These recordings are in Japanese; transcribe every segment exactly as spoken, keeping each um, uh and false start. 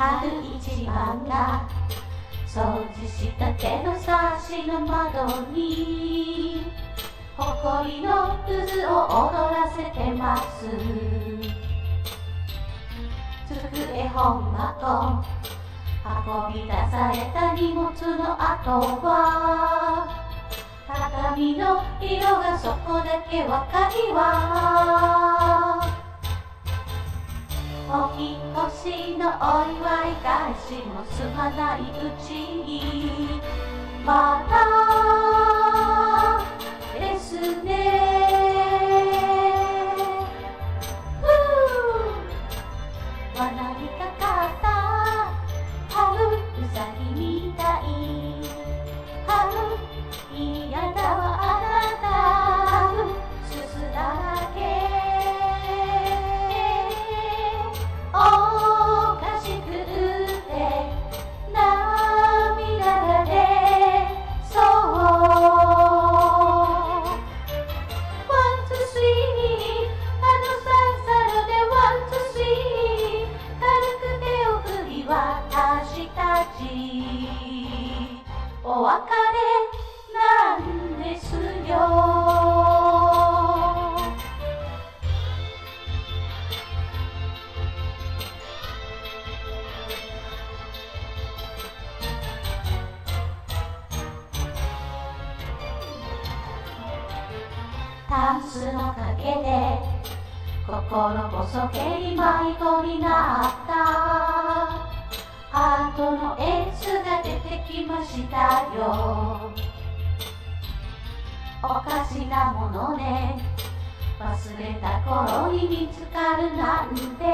春一番が掃除した手の差しの窓に埃の渦を踊らせてます。机本箱運び出された荷物の後は鏡の色がそこだけわかりはお引越しのお祝い返しも済まないうちにまたですね。罠にかかった春うさぎみたい。春嫌だわあなた春すすだらけ。おかしくって涙が出そうワンツースリーあのサンサロでワンツースリー軽く手を振り私たちお別れなんですよ。タンスの陰で心細げに迷子になったハートのエースが出てきましたよ。おかしなものね忘れた頃に見つかるなんて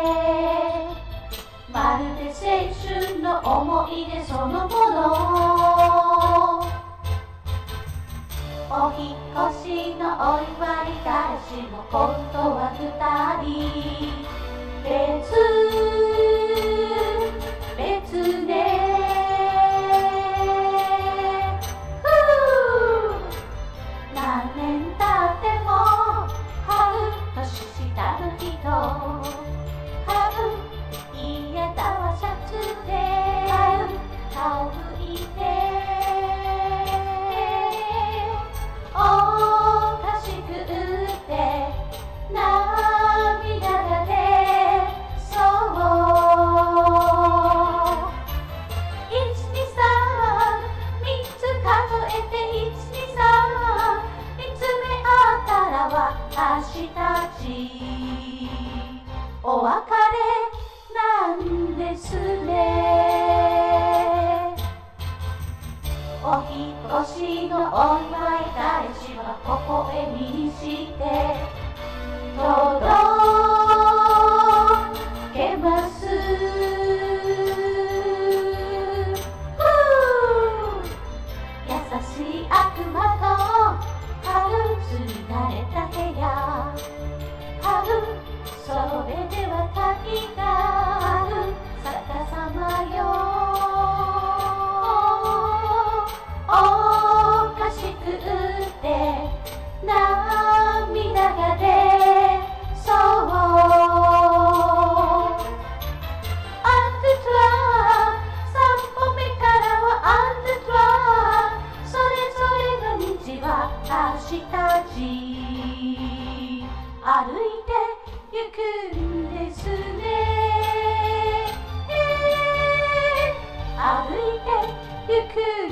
まるで青春の思い出そのもの。お引越しのお祝い返しも今度は二人別別ね。何年経っても春年下の人春嫌だわシャツで春顔拭いておかしくって涙が出そういちにさんみっつ数えていちにさん見つめ合ったら私たちお別れなんですね。お引越しのお祝い返しは微笑みにして届けます。優しい悪魔と春すり慣れた部屋春それでは鍵が春逆さまよ。おかしくって涙が出そうアンデトラ三歩目からはアンデトラそれぞれの道は私たち歩いてゆくんですね。歩いてゆく